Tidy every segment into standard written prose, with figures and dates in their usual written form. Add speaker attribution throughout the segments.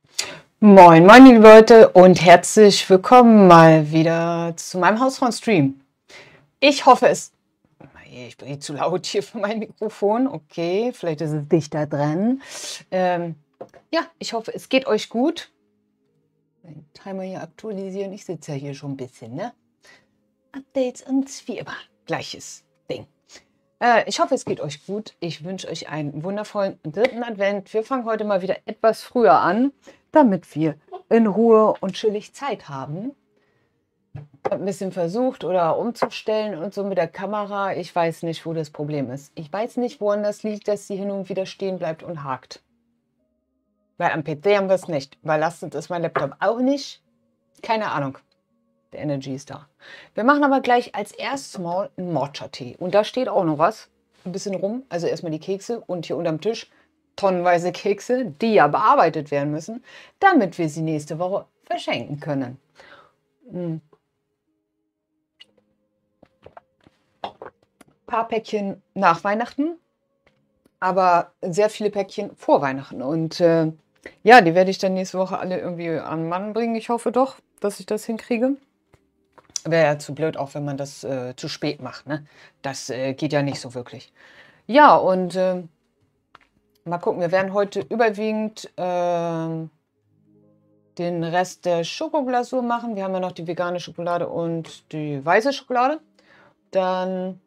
Speaker 1: Moin, moin, liebe Leute und herzlich willkommen mal wieder zu meinem Hausfrauen-Stream. Ich hoffe es... Ich bin zu laut hier für mein Mikrofon. Okay, vielleicht ist es dichter dran. Ja, ich hoffe, es geht euch gut. Den Timer hier aktualisieren. Ich sitze ja hier schon ein bisschen, ne? Updates und wie immer, gleiches Ding. Ich hoffe, es geht euch gut. Ich wünsche euch einen wundervollen dritten Advent. Wir fangen heute mal wieder etwas früher an, damit wir in Ruhe und chillig Zeit haben. Ich habe ein bisschen versucht oder umzustellen und so mit der Kamera. Ich weiß nicht, wo das Problem ist. Ich weiß nicht, woran das liegt, dass sie hin und wieder stehen bleibt und hakt. Weil am PC haben wir es nicht. Überlastet ist mein Laptop auch nicht. Keine Ahnung. Der Energy ist da. Wir machen aber gleich als erstes mal einen Matcha-Tee. Und da steht auch noch was. Ein bisschen rum. Also erstmal die Kekse und hier unterm Tisch tonnenweise Kekse, die ja bearbeitet werden müssen, damit wir sie nächste Woche verschenken können. Ein paar Päckchen nach Weihnachten, aber sehr viele Päckchen vor Weihnachten. Und ja, die werde ich dann nächste Woche alle irgendwie an den Mann bringen. Ich hoffe doch, dass ich das hinkriege. Wäre ja zu blöd, auch wenn man das zu spät macht. Ne? Das geht ja nicht so wirklich. Ja, und mal gucken, wir werden heute überwiegend den Rest der Schokoglasur machen. Wir haben ja noch die vegane Schokolade und die weiße Schokolade. Dann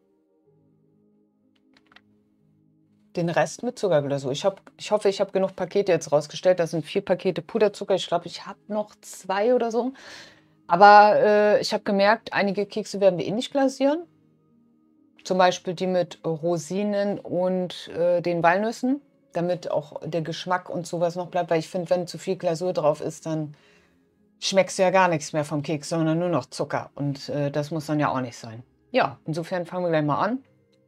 Speaker 1: den Rest mit Zuckerglasur. Ich hoffe, ich habe genug Pakete jetzt rausgestellt. Das sind 4 Pakete Puderzucker. Ich glaube, ich habe noch 2 oder so. Aber ich habe gemerkt, einige Kekse werden wir eh nicht glasieren. Zum Beispiel die mit Rosinen und den Walnüssen, damit auch der Geschmack und sowas noch bleibt. Weil ich finde, wenn zu viel Glasur drauf ist, dann schmeckst du ja gar nichts mehr vom Keks, sondern nur noch Zucker. Und das muss dann ja auch nicht sein. Ja, insofern fangen wir gleich mal an.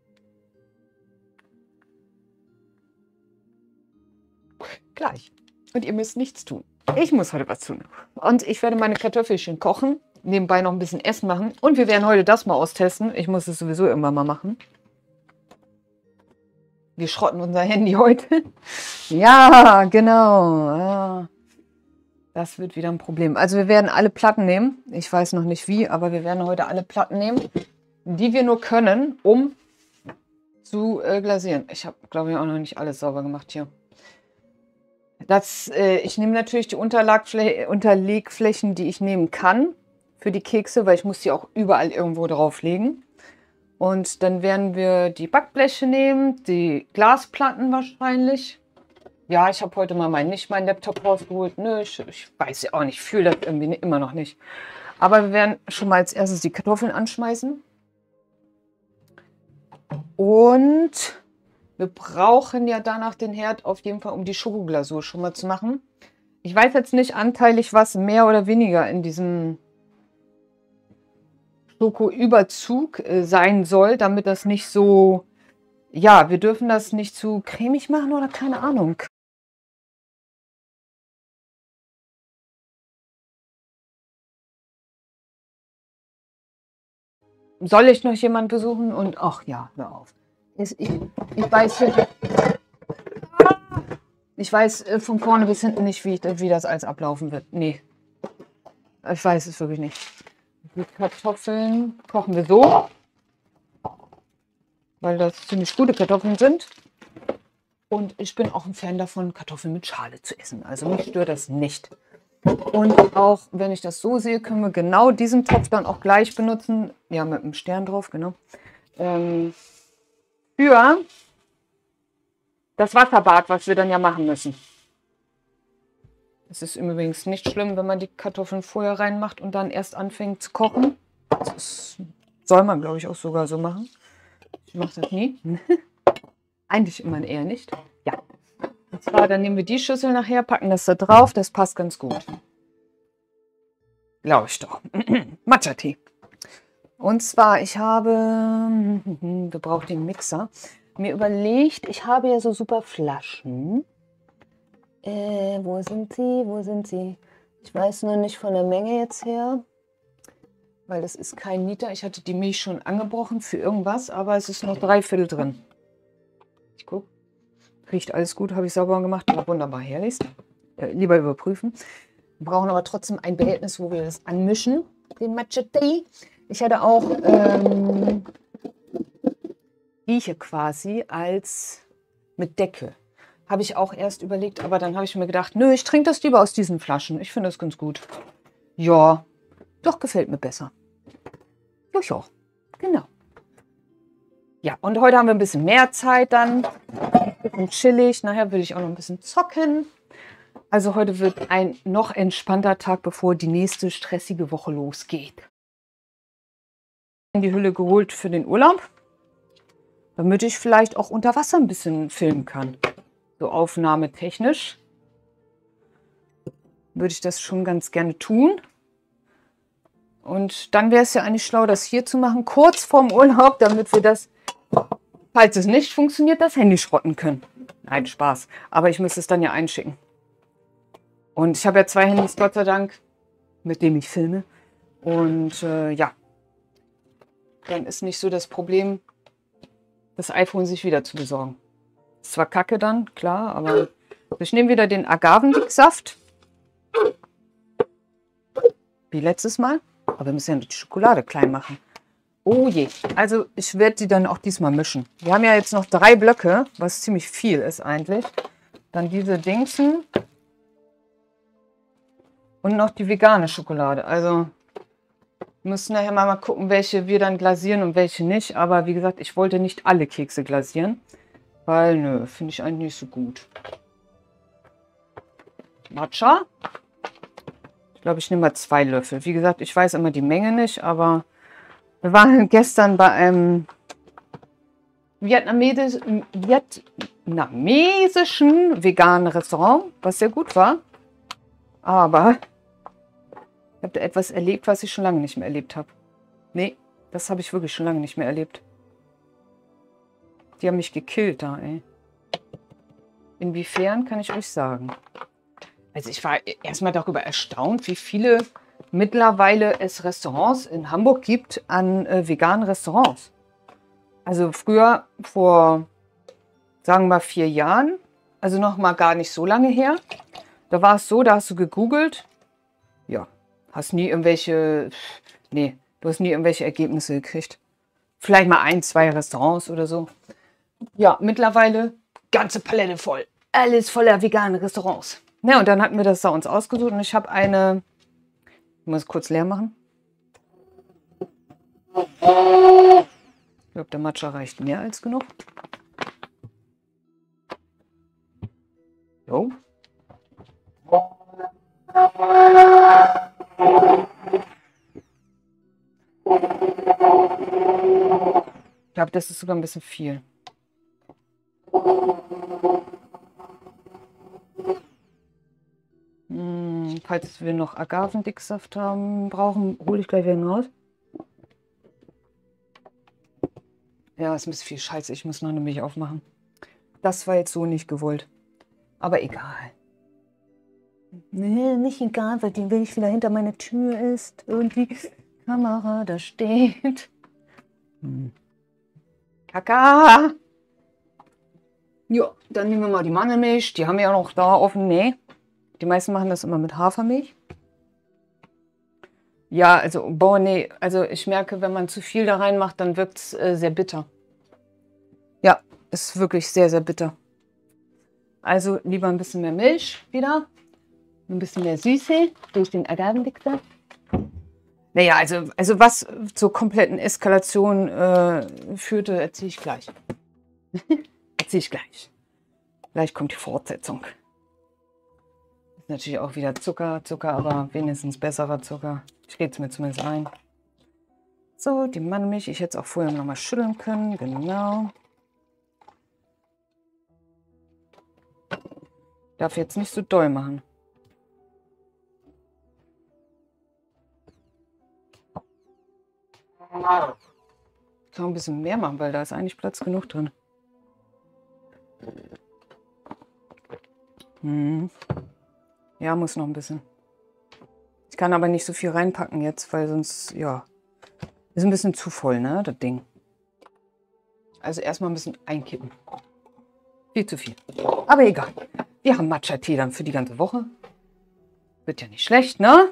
Speaker 1: Gleich. Und ihr müsst nichts tun. Ich muss heute was tun. Und ich werde meine Kartoffelchen kochen, nebenbei noch ein bisschen Essen machen. Und wir werden heute das mal austesten. Ich muss es sowieso irgendwann mal machen. Wir schrotten unser Handy heute. Ja, genau. Ja. Das wird wieder ein Problem. Also wir werden alle Platten nehmen. Ich weiß noch nicht wie, aber wir werden heute alle Platten nehmen, die wir nur können, um zu glasieren. Ich habe, glaube ich, auch noch nicht alles sauber gemacht hier. Ich nehme natürlich die Unterlegflächen, die ich nehmen kann für die Kekse, weil ich muss die auch überall irgendwo drauflegen. Und dann werden wir die Backbleche nehmen, die Glasplatten wahrscheinlich. Ja, ich habe heute mal nicht meinen Laptop rausgeholt. Nö, ich weiß ja auch nicht, fühle das irgendwie immer noch nicht. Aber wir werden schon mal als erstes die Kartoffeln anschmeißen. Und wir brauchen ja danach den Herd auf jeden Fall, um die Schokoglasur schon mal zu machen. Ich weiß jetzt nicht anteilig, was mehr oder weniger in diesem Schokoüberzug sein soll, damit das nicht so... Ja, wir dürfen das nicht zu cremig machen oder keine Ahnung. Soll ich noch jemanden besuchen? Und ach ja, hör auf. Ich weiß von vorne bis hinten nicht, wie das alles ablaufen wird. Nee, ich weiß es wirklich nicht. Die Kartoffeln kochen wir so, weil das ziemlich gute Kartoffeln sind. Und ich bin auch ein Fan davon, Kartoffeln mit Schale zu essen. Also mich stört das nicht. Und auch, wenn ich das so sehe, können wir genau diesen Topf dann auch gleich benutzen. Ja, mit einem Stern drauf, genau. Für das Wasserbad, was wir dann ja machen müssen. Es ist übrigens nicht schlimm, wenn man die Kartoffeln vorher reinmacht und dann erst anfängt zu kochen. Das soll man, glaube ich, auch sogar so machen. Ich mache das nie. Eigentlich immer eher nicht. Ja. Und zwar, dann nehmen wir die Schüssel nachher, packen das da drauf. Das passt ganz gut. Glaube ich doch. Matcha-Tee. Und zwar, wir brauchen den Mixer. Mir überlegt, ich habe ja so super Flaschen. Wo sind sie? Wo sind sie? Ich weiß noch nicht von der Menge jetzt her. Weil das ist kein Liter. Ich hatte die Milch schon angebrochen für irgendwas, aber es ist noch 3/4 drin. Ich gucke. Riecht alles gut, habe ich sauber gemacht. Ja, wunderbar, herrlich. lieber überprüfen. Wir brauchen aber trotzdem ein Behältnis, wo wir das anmischen, den Matcha Tee. Ich hatte auch die hier quasi als mit Deckel. Habe ich auch erst überlegt, aber dann habe ich mir gedacht, nö, ich trinke das lieber aus diesen Flaschen. Ich finde das ganz gut. Ja, doch, gefällt mir besser. Ja, genau. Ja, und heute haben wir ein bisschen mehr Zeit dann. Ein bisschen chillig. Nachher will ich auch noch ein bisschen zocken. Also heute wird ein noch entspannter Tag, bevor die nächste stressige Woche losgeht. Die Hülle geholt für den Urlaub, damit ich vielleicht auch unter Wasser ein bisschen filmen kann. So aufnahmetechnisch würde ich das schon ganz gerne tun. Und dann wäre es ja eigentlich schlau, das hier zu machen, kurz vorm Urlaub, damit wir das, falls es nicht funktioniert, das Handy schrotten können. Nein, Spaß. Aber ich müsste es dann ja einschicken. Und ich habe ja 2 Handys, Gott sei Dank, mit denen ich filme. Und ja, dann ist nicht so das Problem, das iPhone sich wieder zu besorgen. Ist zwar kacke dann, klar, aber ich nehme wieder den Agavendicksaft. Wie letztes Mal. Aber wir müssen ja noch die Schokolade klein machen. Oh je. Also ich werde die dann auch diesmal mischen. Wir haben ja jetzt noch 3 Blöcke, was ziemlich viel ist eigentlich. Dann diese Dingsen. Und noch die vegane Schokolade. Also wir müssen nachher mal gucken, welche wir dann glasieren und welche nicht. Aber wie gesagt, ich wollte nicht alle Kekse glasieren. Weil, nö, finde ich eigentlich nicht so gut. Matcha. Ich glaube, ich nehme mal 2 Löffel. Wie gesagt, ich weiß immer die Menge nicht, aber wir waren gestern bei einem vietnamesischen veganen Restaurant, was sehr gut war. Aber ich habe da etwas erlebt, was ich schon lange nicht mehr erlebt habe. Nee, das habe ich wirklich schon lange nicht mehr erlebt. Die haben mich gekillt da, ey. Inwiefern, kann ich euch sagen. Also ich war erstmal darüber erstaunt, wie viele mittlerweile es Restaurants in Hamburg gibt an veganen Restaurants. Also früher, vor, sagen wir mal 4 Jahren, also noch mal gar nicht so lange her, da war es so, da hast du gegoogelt, ja, hast nie irgendwelche, nee, du hast nie irgendwelche Ergebnisse gekriegt. Vielleicht mal 1, 2 Restaurants oder so. Ja, mittlerweile ganze Palette voll. Alles voller veganen Restaurants. Ja, und dann hatten wir das da uns ausgesucht und ich habe eine, ich muss kurz leer machen. Ich glaube, der Matcha reicht mehr als genug. Jo. Ich glaube, das ist sogar ein bisschen viel. Falls wir noch Agavendicksaft brauchen, hole ich gleich wieder raus. Ja, ist ein bisschen viel Scheiße. Ich muss noch eine Milch aufmachen. Das war jetzt so nicht gewollt. Aber egal. Nee, nicht egal, weil die Milch wieder hinter meiner Tür ist und die Kamera da steht. Kaka! Ja, dann nehmen wir mal die Mandelmilch. Die haben wir ja noch da offen. Nee. Die meisten machen das immer mit Hafermilch. Ja, also, boah, nee. Also ich merke, wenn man zu viel da reinmacht, dann wirkt es sehr bitter. Ja, ist wirklich sehr, sehr bitter. Also lieber ein bisschen mehr Milch wieder. Ein bisschen mehr Süße durch den Agavendicksaft. Naja, also was zur kompletten Eskalation führte, erzähle ich gleich. Erzähle ich gleich. Gleich kommt die Fortsetzung. Ist natürlich auch wieder Zucker, aber wenigstens besserer Zucker. Ich rede es mir zumindest ein. So, die Mandelmilch. Ich hätte es auch vorher noch mal schütteln können. Genau. Darf jetzt nicht so doll machen. Ich kann ein bisschen mehr machen, weil da ist eigentlich Platz genug drin. Ja, muss noch ein bisschen. Ich kann aber nicht so viel reinpacken jetzt, weil sonst, ja, ist ein bisschen zu voll, ne, das Ding. Also erstmal ein bisschen einkippen. Viel zu viel. Aber egal. Ja, Matcha-Tee dann für die ganze Woche. Wird ja nicht schlecht, ne?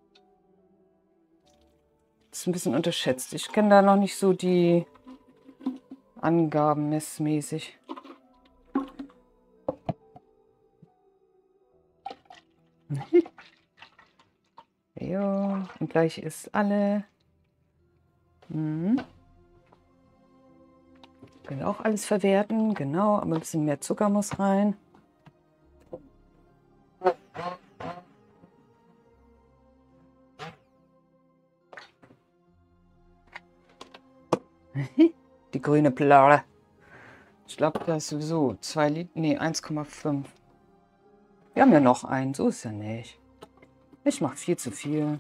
Speaker 1: Das ist ein bisschen unterschätzt. Ich kenne da noch nicht so die Angaben messmäßig. Ja, und gleich ist alle. Mhm. Können auch alles verwerten, genau, aber ein bisschen mehr Zucker muss rein. Die grüne Plörre. Ich glaube, das ist sowieso 2 Liter, nee, 1,5. Wir haben ja noch einen, so ist ja nicht. Ich mache viel zu viel.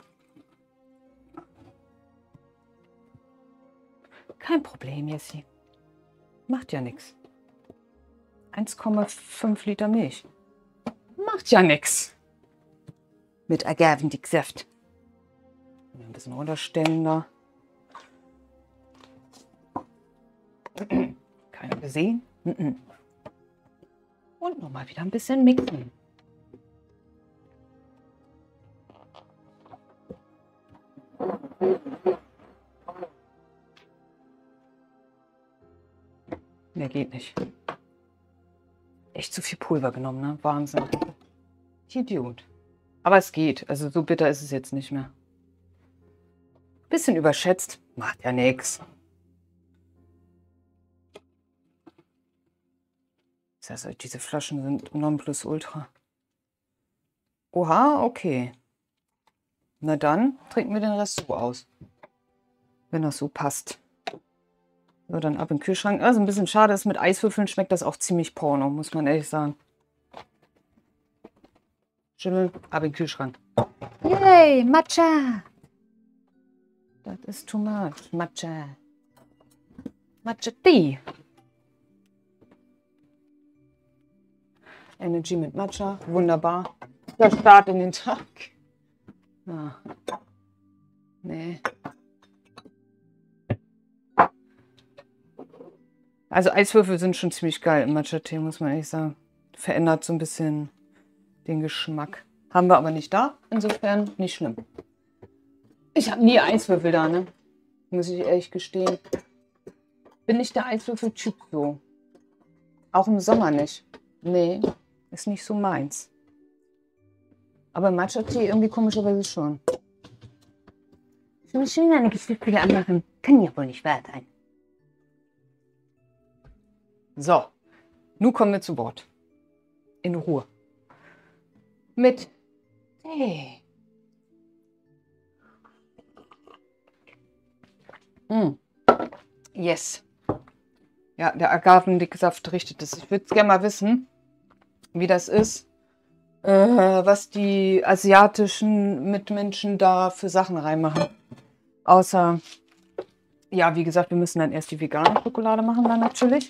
Speaker 1: Kein Problem, Jessie. Macht ja nichts. 1,5 Liter Milch. Macht ja nichts. Mit Agavendicksaft. Ein bisschen runterstellen da. Keiner gesehen. Und nochmal wieder ein bisschen mixen. Mehr geht nicht. Echt zu viel Pulver genommen, ne? Wahnsinn. Idiot. Aber es geht. Also so bitter ist es jetzt nicht mehr. Bisschen überschätzt. Macht ja nichts. Das heißt, diese Flaschen sind Nonplusultra. Oha, okay. Na dann trinken wir den Rest so aus. Wenn das so passt. So, dann ab in den Kühlschrank. Also ein bisschen schade ist, mit Eiswürfeln schmeckt das auch ziemlich porno, muss man ehrlich sagen. Schimmeln, ab in den Kühlschrank. Yay, Matcha! Das ist too much. Matcha. Matcha Tea. Energy mit Matcha. Wunderbar. Der Start in den Tag. Ah. Nee. Also Eiswürfel sind schon ziemlich geil im Matcha-Tee, muss man ehrlich sagen. Verändert so ein bisschen den Geschmack. Haben wir aber nicht da. Insofern nicht schlimm. Ich habe nie Eiswürfel da, ne? Muss ich ehrlich gestehen. Bin nicht der Eiswürfel-Typ so. Auch im Sommer nicht. Nee, ist nicht so meins. Aber Matcha-Tee irgendwie komischerweise schon. Ich will schön eine Geschichte anmachen. Kann ja wohl nicht wahr sein. So, nun kommen wir zu Wort. In Ruhe. Mit Tee. Yes. Ja, der Agavendicksaft richtet es. Ich würde gerne mal wissen, wie das ist, was die asiatischen Mitmenschen da für Sachen reinmachen. Außer, ja, wie gesagt, wir müssen dann erst die vegane Schokolade machen, dann natürlich.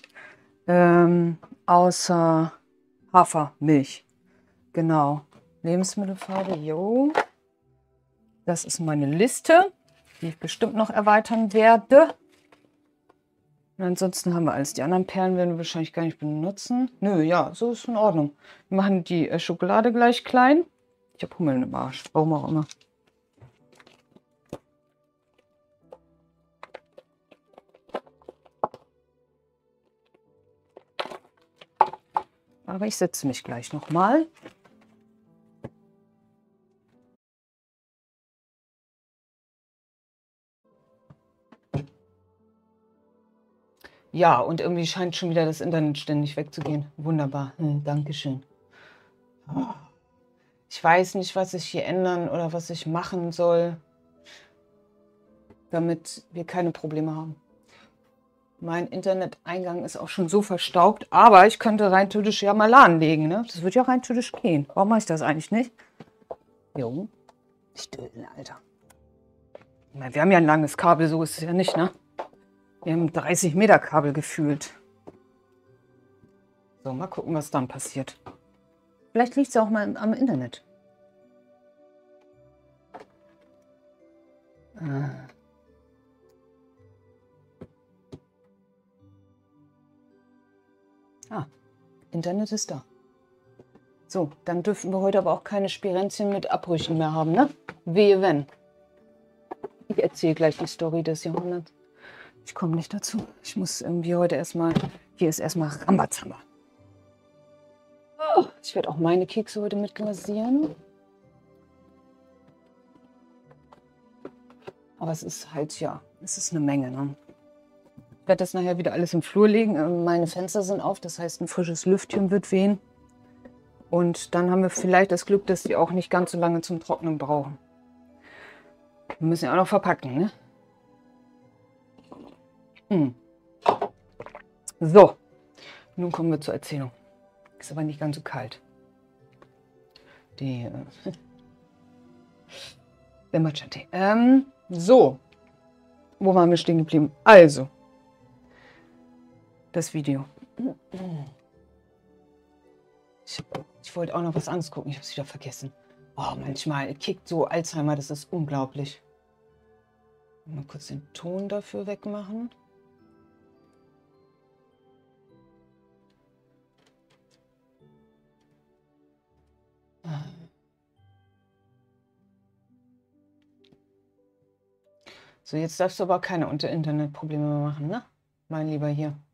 Speaker 1: Außer Hafermilch. Genau. Lebensmittelfarbe, jo. Das ist meine Liste, die ich bestimmt noch erweitern werde. Und ansonsten haben wir alles. Die anderen Perlen werden wir wahrscheinlich gar nicht benutzen. Nö, ja, so ist in Ordnung. Wir machen die Schokolade gleich klein. Ich habe Hummeln im Arsch, warum auch immer. Aber ich setze mich gleich nochmal. Ja, und irgendwie scheint schon wieder das Internet ständig wegzugehen. Wunderbar. Dankeschön. Ich weiß nicht, was ich hier ändern oder was ich machen soll, damit wir keine Probleme haben. Mein Interneteingang ist auch schon so verstaubt, aber ich könnte rein theoretisch ja mal lahmlegen, ne? Das wird ja rein theoretisch gehen. Warum mache ich das eigentlich nicht? Jo, Stöhnen, Alter. Ich meine, wir haben ja ein langes Kabel, so ist es ja nicht, ne? Wir haben 30 Meter Kabel gefühlt. So, mal gucken, was dann passiert. Vielleicht liegt es ja auch mal am Internet. Internet ist da. So, dann dürfen wir heute aber auch keine Spirenzchen mit Abbrüchen mehr haben, ne? Wehe, wenn. Ich erzähle gleich die Story des Jahrhunderts. Ich komme nicht dazu. Ich muss irgendwie heute erstmal... Hier ist erstmal Rambazamba. Oh, ich werde auch meine Kekse heute mit glasieren. Aber es ist halt, ja, es ist eine Menge, ne? Ich werde das nachher wieder alles im Flur legen. Meine Fenster sind auf, das heißt, ein frisches Lüftchen wird wehen. Und dann haben wir vielleicht das Glück, dass die auch nicht ganz so lange zum Trocknen brauchen. Wir müssen ja auch noch verpacken, ne? So, nun kommen wir zur Erzählung. Ist aber nicht ganz so kalt. Die der Matcha-Tee. So, wo waren wir stehen geblieben? Also, das Video. Ich wollte auch noch was anderes gucken, ich habe es wieder vergessen. Oh, manchmal kickt so Alzheimer, das ist unglaublich. Mal kurz den Ton dafür wegmachen. So, jetzt darfst du aber keine Internetprobleme mehr machen, ne? Mein Lieber hier.